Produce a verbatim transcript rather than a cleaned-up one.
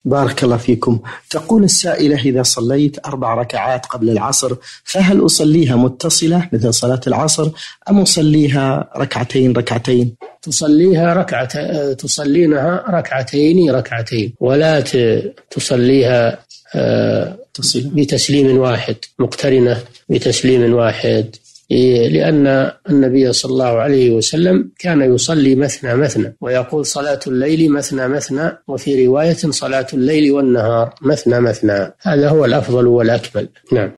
بارك الله فيكم. تقول السائلة: إذا صليت أربع ركعات قبل العصر فهل أصليها متصلة مثل صلاة العصر أم أصليها ركعتين ركعتين؟ تصليها ركعة تصلينها ركعتين ركعتين، ولا تصليها بتسليم واحد، مقترنة بتسليم واحد، لأن النبي صلى الله عليه وسلم كان يصلي مثنى مثنى، ويقول: صلاة الليل مثنى مثنى، وفي رواية: صلاة الليل والنهار مثنى مثنى. هذا هو الأفضل والأكمل. نعم.